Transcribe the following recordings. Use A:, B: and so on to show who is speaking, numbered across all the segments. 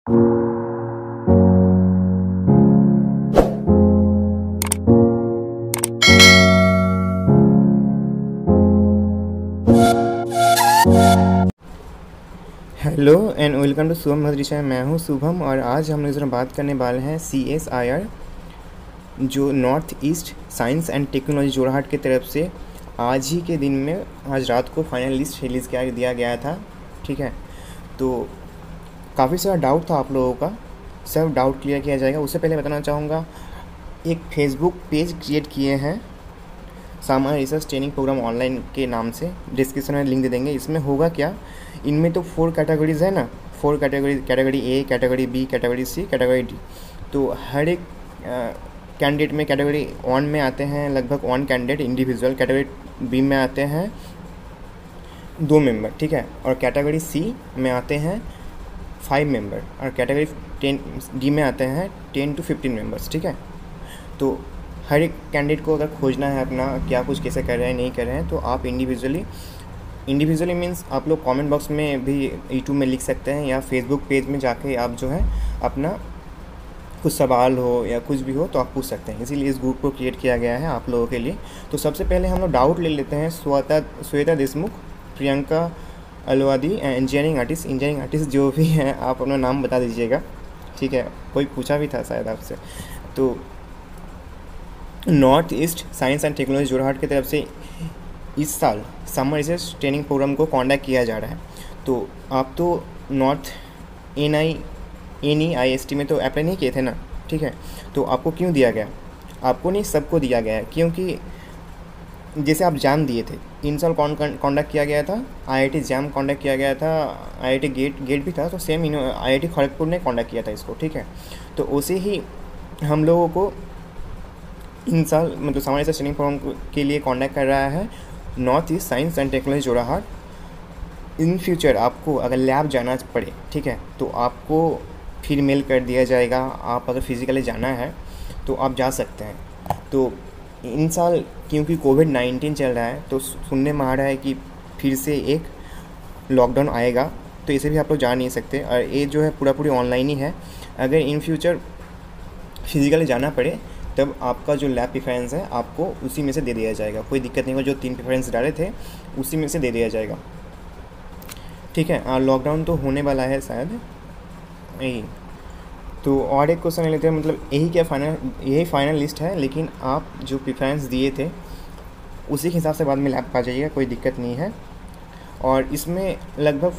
A: Hello and welcome to Shubham Bhadrisha. मैं हूं शुभम और आज हम लोग बात करने वाले हैं CSIR जो north east science and technology Jorhat की तरफ से आज ही के दिन में आज रात को फाइनल लिस्ट रिलीज़ कर दिया गया था। ठीक है, तो काफ़ी सारा डाउट था आप लोगों का, सब डाउट क्लियर किया जाएगा। उससे पहले बताना चाहूँगा, एक फेसबुक पेज क्रिएट किए हैं सामान्य रिसर्च ट्रेनिंग प्रोग्राम ऑनलाइन के नाम से, डिस्क्रिप्शन में लिंक दे देंगे। इसमें होगा क्या, इनमें तो 4 कैटेगरीज है ना, 4 category A, category B, category C, category D. तो हर एक कैंडिडेट में कैटेगरी 1 में आते हैं लगभग 1 कैंडिडेट इंडिविजुअल, कैटेगरी बी में आते हैं 2 मेंबर, ठीक है, और कैटेगरी सी में आते हैं 5 मेंबर, और कैटेगरी 10 डी में आते हैं 10 to 15 मेंबर्स। ठीक है, तो हर एक कैंडिडेट को अगर खोजना है अपना क्या कुछ कैसे कर रहे हैं नहीं कर रहे हैं, तो आप इंडिविजुअली मीन्स आप लोग कमेंट बॉक्स में भी यूट्यूब में लिख सकते हैं, या फेसबुक पेज में जाके आप जो है अपना कुछ सवाल हो या कुछ भी हो तो आप पूछ सकते हैं। इसीलिए इस ग्रुप को क्रिएट किया गया है आप लोगों के लिए। तो सबसे पहले हम लोग डाउट ले लेते हैं श्वेता देशमुख, प्रियंका अलवादी, इंजीनियरिंग आर्टिस्ट जो भी हैं आप अपना नाम बता दीजिएगा। ठीक है, कोई पूछा भी था शायद आपसे। तो north east science and technology Jorhat की तरफ से इस साल समर रिसर्च ट्रेनिंग प्रोग्राम को कॉन्डक्ट किया जा रहा है। तो आप तो नॉर्थ NEIST में तो अप्लाई नहीं किए थे ना, ठीक है, तो आपको क्यों दिया गया? आपको नहीं, सबको दिया गया है, क्योंकि जैसे आप जाम दिए थे, इन साल कॉन्डक्ट किया गया था, IIT जैम कॉन्डक्ट किया गया था, IIT गेट भी था, तो सेम IIT खड़गपुर ने कॉन्डक्ट किया था इसको। ठीक है, तो उसे ही हम लोगों को इन साल मतलब सामान्य रिसर्च ट्रेनिंग प्रोग्राम के लिए कॉन्डक्ट कर रहा है north east science and technology Jorhat. In future आपको अगर लैब जाना पड़े, ठीक है, तो आपको फिर मेल कर दिया जाएगा। आप अगर फिज़िकली जाना है तो आप जा सकते हैं। तो इन साल क्योंकि कोविड-19 चल रहा है, तो सुनने में आ रहा है कि फिर से एक लॉकडाउन आएगा, तो इसे भी आप लोग जा नहीं सकते, और ये जो है पूरी ऑनलाइन ही है। अगर इन फ्यूचर फिज़िकली जाना पड़े तब आपका जो लैब प्रेफरेंस है आपको उसी में से दे दिया जाएगा, कोई दिक्कत नहीं होगा। जो 3 प्रेफरेंस डाले थे उसी में से दे दिया जाएगा। ठीक है, लॉकडाउन तो होने वाला है शायद यही। तो और एक क्वेश्चन ले लेते हैं, मतलब यही फाइनल लिस्ट है, लेकिन आप जो प्रेफरेंस दिए थे उसी के हिसाब से बाद में लैब पा जाइएगा, कोई दिक्कत नहीं है। और इसमें लगभग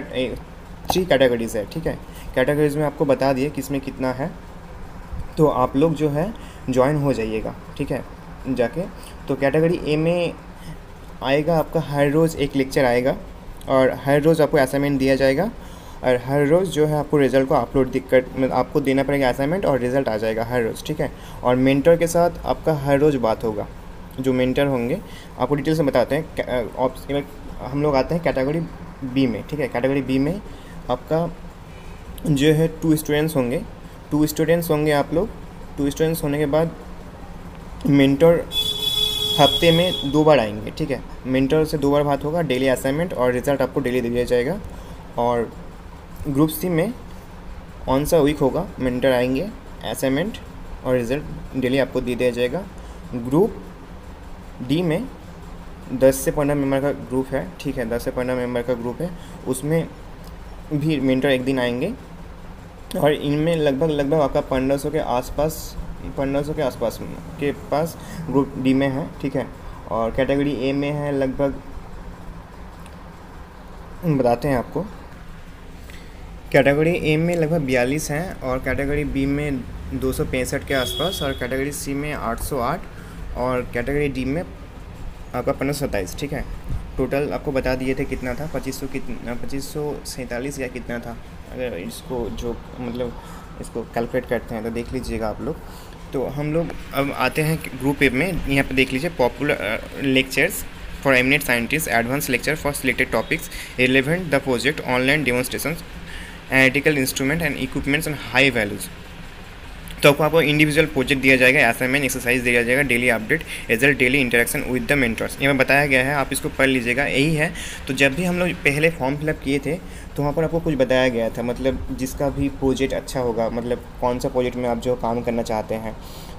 A: 3 कैटेगरीज़ है। ठीक है, कैटेगरीज़ में आपको बता दिए किसमें कितना है, तो आप लोग जो है ज्वाइन हो जाइएगा। ठीक है, जाके तो कैटेगरी ए में आएगा आपका हर रोज़ एक लेक्चर आएगा, और हर रोज़ आपको असाइनमेंट दिया जाएगा, और हर रोज़ जो है आपको रिज़ल्ट को अपलोड मतलब आपको देना पड़ेगा असाइनमेंट, और रिज़ल्ट आ जाएगा हर रोज़। ठीक है, और मेंटर के साथ आपका हर रोज़ बात होगा। जो मेंटर होंगे आपको डिटेल से बताते हैं। हम लोग आते हैं कैटेगरी बी में। ठीक है, कैटेगरी बी में आपका जो है 2 स्टूडेंट्स होंगे। 2 स्टूडेंट्स होंगे आप लोग। 2 स्टूडेंट्स होने के बाद मेंटर हफ्ते में 2 बार आएंगे। ठीक है, मेंटर से 2 बार बात होगा, डेली असाइनमेंट और रिज़ल्ट आपको डेली दे दिया जाएगा। और ग्रुप सी में ऑन सा वीक होगा, मेंटर आएंगे, असाइनमेंट और रिज़ल्ट डेली आपको दे दिया जाएगा। ग्रुप डी में 10 से 15 मेंबर का ग्रुप है। ठीक है, 10 से 15 मेंबर का ग्रुप है, उसमें भी मेंटर एक दिन आएंगे, और इनमें लगभग आपका 1500 के आसपास के पास ग्रुप डी में है। ठीक है, और कैटेगरी ए में है लगभग, बताते हैं आपको, कैटेगरी ए में लगभग 42 हैं, और कैटेगरी बी में 265 के आसपास, और कैटेगरी सी में 808, और कैटेगरी डी में आपका 1527। ठीक है, टोटल आपको बता दिए थे कितना था, 2547 या कितना था। अगर इसको जो मतलब इसको कैलकुलेट करते हैं तो देख लीजिएगा आप लोग। तो हम लोग अब आते हैं ग्रुप ए में। यहाँ पे देख लीजिए, popular lectures for eminent scientist, advance lecture for selected topics, relevant the project, online demonstration, analytical instrument and equipments and high values. तो आपको इंडिविजुअल प्रोजेक्ट दिया जाएगा, असाइनमेंट एक्सरसाइज दिया जाएगा, daily update, result, daily interaction with the mentors. ये में बताया गया है, आप इसको पढ़ लीजिएगा, यही है। तो जब भी हम लोग पहले फॉर्म फिलअप किए थे तो वहाँ पर आपको कुछ बताया गया था, मतलब जिसका भी प्रोजेक्ट अच्छा होगा, मतलब कौन सा प्रोजेक्ट में आप जो काम करना चाहते हैं,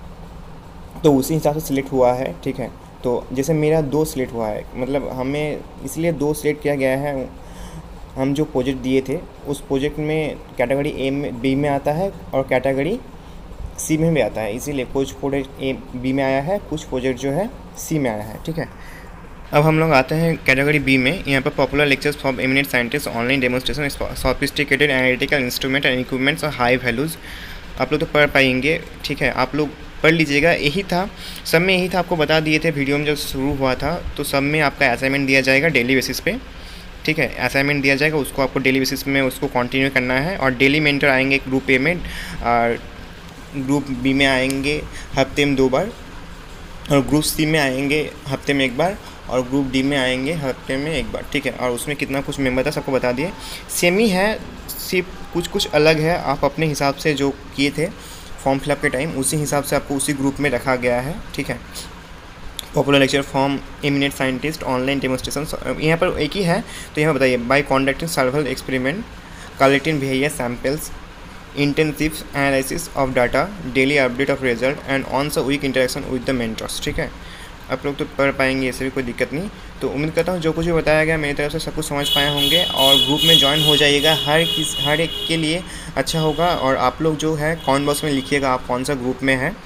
A: तो उसी हिसाब से सिलेक्ट हुआ है, ठीक है। तो जैसे मेरा 2 सिलेक्ट हुआ है, मतलब हमें इसलिए 2 सिलेक्ट किया गया है, हम जो प्रोजेक्ट दिए थे उस प्रोजेक्ट में कैटेगरी ए में बी में आता है और कैटेगरी सी में भी आता है, इसीलिए कुछ प्रोजेक्ट ए बी में आया है, कुछ प्रोजेक्ट जो है सी में आया है, ठीक है। अब हम लोग आते हैं कैटेगरी बी में। यहाँ पर popular lectures from eminent scientist, online demonstration, sophisticated analytical instrument and equipments और हाई वैल्यूज़। आप लोग तो पढ़ पाएंगे, ठीक है, आप लोग पढ़ लीजिएगा। यही था, सब में यही था, आपको बता दिए थे वीडियो में जब शुरू हुआ था। तो सब में आपका असाइनमेंट दिया जाएगा डेली बेसिस पे, ठीक है, असाइनमेंट दिया जाएगा, उसको आपको डेली बेसिस में उसको कंटिन्यू करना है। और डेली मेंटर आएंगे ग्रुप ए में, और ग्रुप बी में आएंगे हफ्ते में 2 बार, और ग्रुप सी में आएंगे हफ्ते में 1 बार, और ग्रुप डी में आएंगे हफ्ते में 1 बार, ठीक है। और उसमें कितना कुछ मेंबर था सबको बता दिए, सेम ही है, सिर्फ कुछ कुछ अलग है। आप अपने हिसाब से जो किए थे फॉर्म फिलअप के टाइम, उसी हिसाब से आपको उसी ग्रुप में रखा गया है, ठीक है। Popular lecture from eminent scientist, online demonstration, यहाँ पर एक ही है। तो यहाँ बताइए, by conducting several experiment, collecting behavior samples, intensive analysis of data, daily update of result and once week interaction with the mentors, ठीक है। आप लोग तो पढ़ पाएंगे, इससे भी कोई दिक्कत नहीं। तो उम्मीद करता हूँ जो कुछ भी बताया गया मेरी तरफ से सब कुछ समझ पाए होंगे, और ग्रुप में ज्वाइन हो जाइएगा, हर एक के लिए अच्छा होगा। और आप लोग जो है कमेंट बॉक्स में लिखिएगा आप कौन सा ग्रुप में है।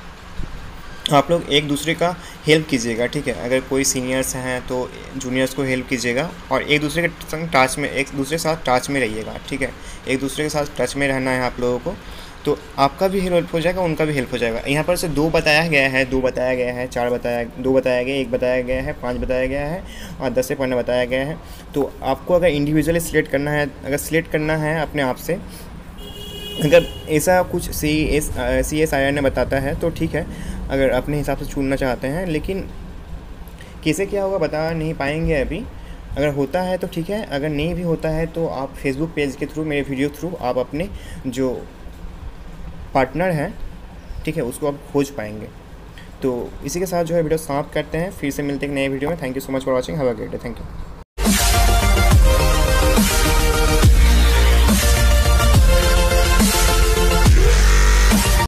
A: आप लोग एक दूसरे का हेल्प कीजिएगा, ठीक है। अगर कोई सीनियर्स हैं तो जूनियर्स को हेल्प कीजिएगा, और एक दूसरे के संग टच में, एक दूसरे के साथ टच में रहिएगा, ठीक है। एक दूसरे के साथ टच में रहना है आप लोगों को, तो आपका भी हेल्प हो जाएगा, उनका भी हेल्प हो जाएगा। यहाँ पर से 2 बताया गया है, 2 बताया गया है, 4 बताया, 2 बताया गया, 1 बताया गया है, 5 बताया गया है, और 10 से पढ़ना बताया गया है। तो आपको अगर इंडिविजुअली सिलेक्ट करना है, अगर सिलेक्ट करना है अपने आप से, अगर ऐसा कुछ CSIR ने बताता है तो ठीक है, अगर अपने हिसाब से चुनना चाहते हैं। लेकिन कैसे क्या होगा बता नहीं पाएंगे अभी। अगर होता है तो ठीक है, अगर नहीं भी होता है तो आप फेसबुक पेज के थ्रू, मेरे वीडियो थ्रू आप अपने जो पार्टनर हैं, ठीक है, उसको आप खोज पाएंगे। तो इसी के साथ जो है वीडियो समाप्त करते हैं, फिर से मिलते हैं एक नए वीडियो में। Thank you so much for watching, have a great day, thank you.